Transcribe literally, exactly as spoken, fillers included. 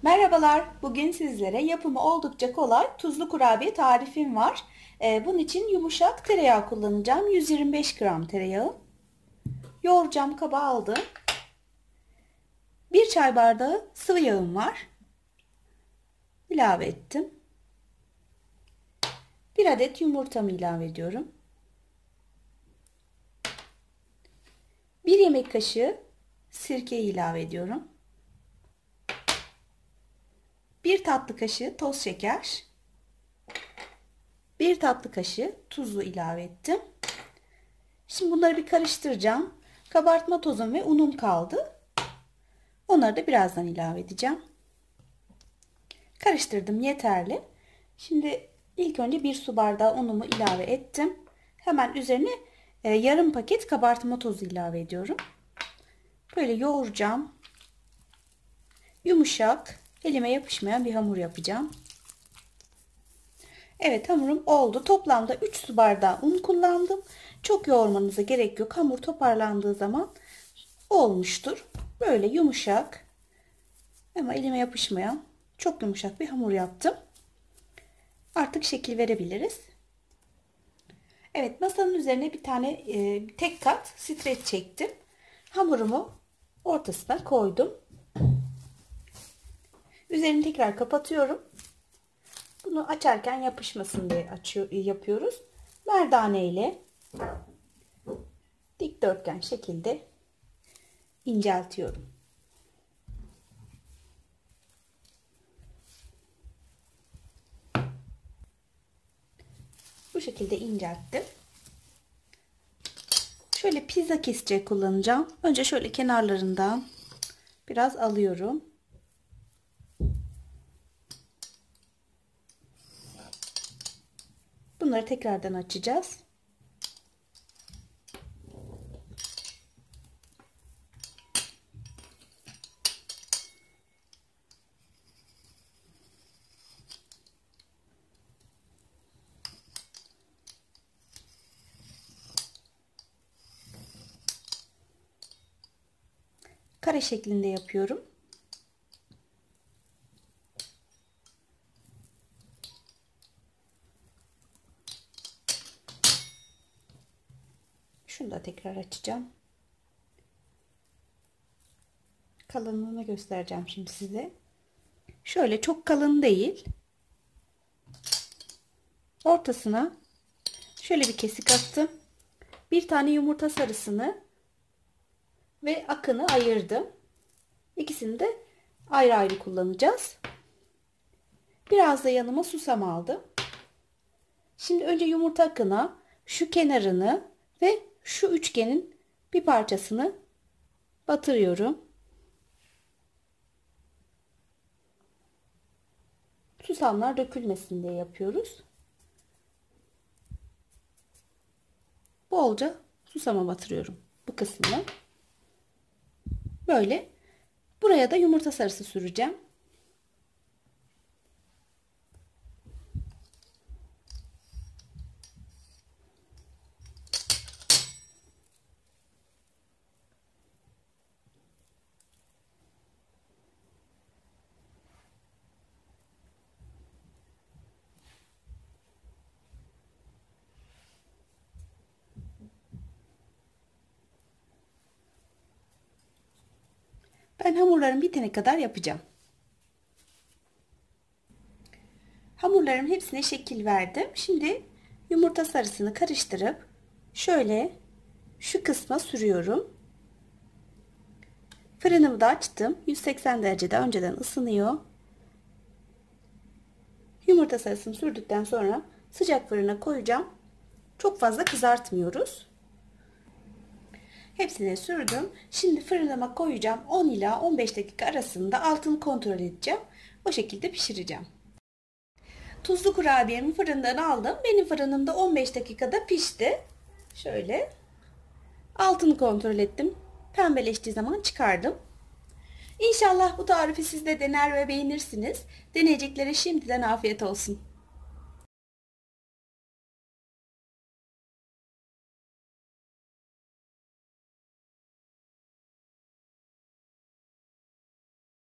Merhabalar, bugün sizlere yapımı oldukça kolay tuzlu kurabiye tarifim var. Ee, bunun için yumuşak tereyağı kullanacağım. yüz yirmi beş gram tereyağı. Yoğuracağım kaba aldım. bir çay bardağı sıvı yağım var. İlave ettim. bir adet yumurtamı ilave ediyorum. bir yemek kaşığı sirkeyi ilave ediyorum. bir tatlı kaşığı toz şeker. bir tatlı kaşığı tuzu ilave ettim. Şimdi bunları bir karıştıracağım. Kabartma tozum ve unum kaldı. Onları da birazdan ilave edeceğim. Karıştırdım, yeterli. Şimdi ilk önce bir su bardağı unumu ilave ettim. Hemen üzerine e, yarım paket kabartma tozu ilave ediyorum. Böyle yoğuracağım. Yumuşak, elime yapışmayan bir hamur yapacağım. Evet, hamurum oldu. Toplamda üç su bardağı un kullandım. Çok yoğurmanıza gerek yok. Hamur toparlandığı zaman olmuştur. Böyle yumuşak ama elime yapışmayan çok yumuşak bir hamur yaptım. Artık şekil verebiliriz. Evet, masanın üzerine bir tane e, tek kat streç çektim. Hamurumu ortasına koydum. Üzerini tekrar kapatıyorum. Bunu açarken yapışmasın diye açıyor, yapıyoruz. Merdane ile dikdörtgen şekilde inceltiyorum. Bu şekilde incelttim. Şöyle pizza kesici kullanacağım. Önce şöyle kenarlarından biraz alıyorum. Bunları tekrardan açacağız. Kare şeklinde yapıyorum. Şunu da tekrar açacağım. Kalınlığını göstereceğim şimdi size. Şöyle çok kalın değil. Ortasına şöyle bir kesik attım. Bir tane yumurta sarısını ve akını ayırdım. İkisini de ayrı ayrı kullanacağız. Biraz da yanıma susam aldım. Şimdi önce yumurta akına şu kenarını ve şu üçgenin bir parçasını batırıyorum. Susamlar dökülmesin diye yapıyoruz. Bolca susama batırıyorum bu kısmını. Böyle. Buraya da yumurta sarısı süreceğim. Ben hamurlarım bitene kadar yapacağım. Hamurların hepsine şekil verdim. Şimdi yumurta sarısını karıştırıp şöyle şu kısma sürüyorum. Fırınımı da açtım. yüz seksen derecede önceden ısınıyor. Yumurta sarısını sürdükten sonra sıcak fırına koyacağım. Çok fazla kızartmıyoruz. Hepsini sürdüm. Şimdi fırınıma koyacağım. on ila on beş dakika arasında altını kontrol edeceğim. O şekilde pişireceğim. Tuzlu kurabiyemi fırından aldım. Benim fırınımda on beş dakikada pişti. Şöyle altını kontrol ettim. Pembeleştiği zaman çıkardım. İnşallah bu tarifi siz de dener ve beğenirsiniz. Deneyeceklere şimdiden afiyet olsun.